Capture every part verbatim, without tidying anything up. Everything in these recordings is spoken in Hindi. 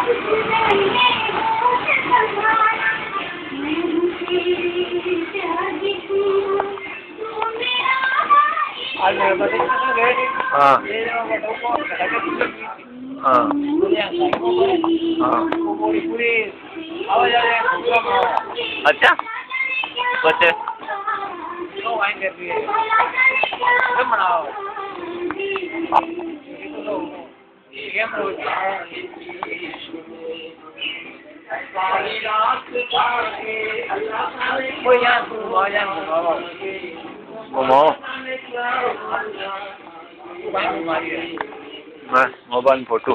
हाँ हाँ अच्छा बच्चे घुमाओ मैं मोबाइल फोटो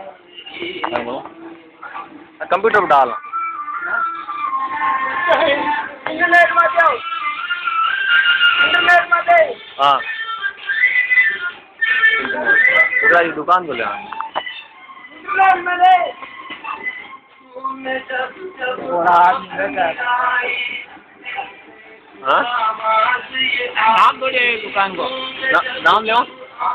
कंप्यूटर पर डाल इंटरनेट में जाओ इंटरनेट में दे हाँ पूरा दुकान को ले आना इंटरनेट में दे हाँ नाम बोले दुकान को ना, नाम ले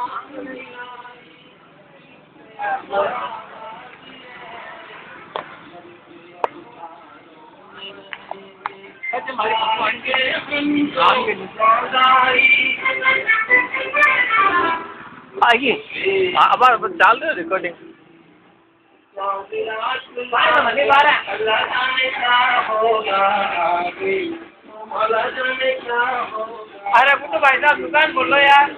आइए अब डाल दो रिकॉर्डिंग अरे तो भाई साहब दुकान बोलो यार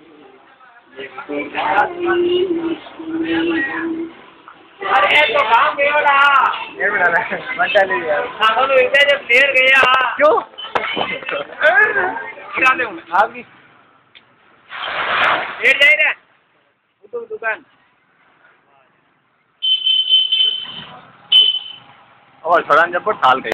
अरे तो काम गयो ना ये बना ले मचा ले यार खाना तो इधर जब देर गया क्यों क्या दे मैं आपकी देर जाए रे तो दुकान और थोड़ा जब थाल गई